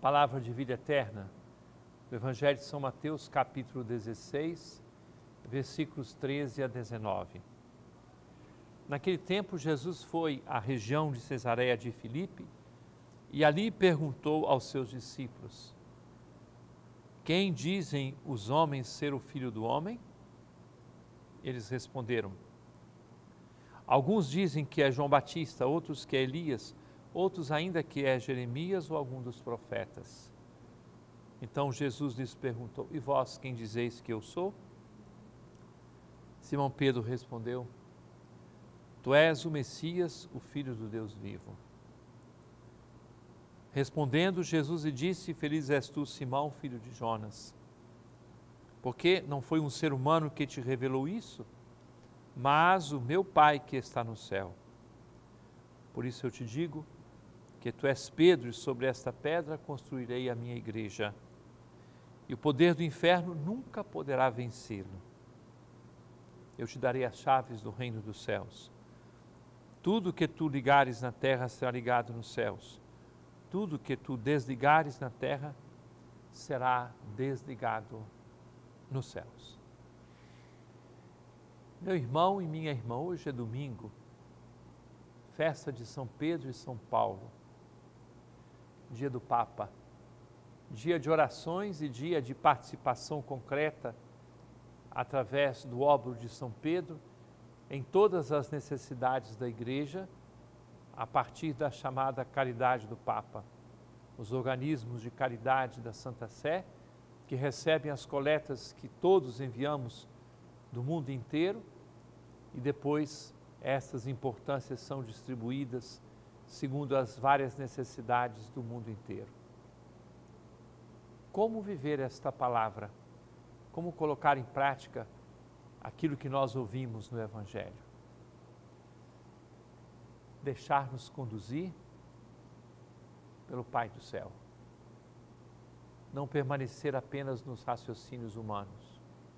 Palavra de vida eterna, do Evangelho de São Mateus, capítulo 16, versículos 13 a 19. Naquele tempo, Jesus foi à região de Cesareia de Filipe e ali perguntou aos seus discípulos: quem dizem os homens ser o Filho do Homem? Eles responderam: alguns dizem que é João Batista, outros que é Elias, outros ainda que é Jeremias ou algum dos profetas. Então Jesus lhes perguntou: e vós quem dizeis que eu sou? Simão Pedro respondeu: tu és o Messias, o Filho do Deus vivo. Respondendo, Jesus lhe disse: feliz és tu, Simão, filho de Jonas, porque não foi um ser humano que te revelou isso, mas o meu Pai que está no céu. Por isso eu te digo que tu és Pedro, e sobre esta pedra construirei a minha igreja, e o poder do inferno nunca poderá vencê-lo. Eu te darei as chaves do reino dos céus. Tudo que tu ligares na terra será ligado nos céus. Tudo que tu desligares na terra será desligado nos céus. Meu irmão e minha irmã, hoje é domingo, festa de São Pedro e São Paulo, dia do Papa, dia de orações e dia de participação concreta através do óbolo de São Pedro em todas as necessidades da Igreja, a partir da chamada caridade do Papa, os organismos de caridade da Santa Sé, que recebem as coletas que todos enviamos do mundo inteiro, e depois essas importâncias são distribuídas segundo as várias necessidades do mundo inteiro. Como viver esta palavra? Como colocar em prática aquilo que nós ouvimos no Evangelho? Deixar-nos conduzir pelo Pai do céu. Não permanecer apenas nos raciocínios humanos.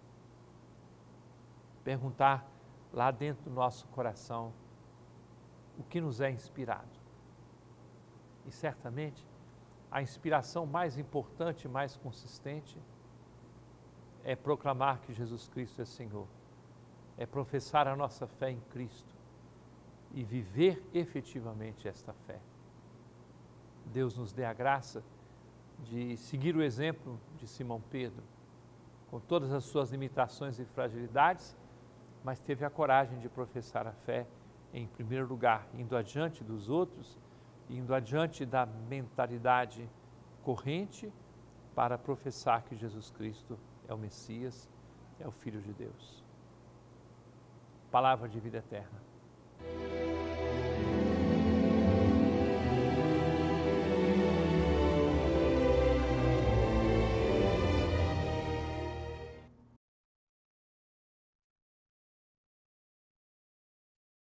Perguntar lá dentro do nosso coração o que nos é inspirado. E certamente a inspiração mais importante e mais consistente é proclamar que Jesus Cristo é Senhor, é professar a nossa fé em Cristo e viver efetivamente esta fé. Deus nos dê a graça de seguir o exemplo de Simão Pedro, com todas as suas limitações e fragilidades, mas teve a coragem de professar a fé em primeiro lugar, indo adiante dos outros, indo adiante da mentalidade corrente para professar que Jesus Cristo é o Messias, é o Filho de Deus. Palavra de vida eterna.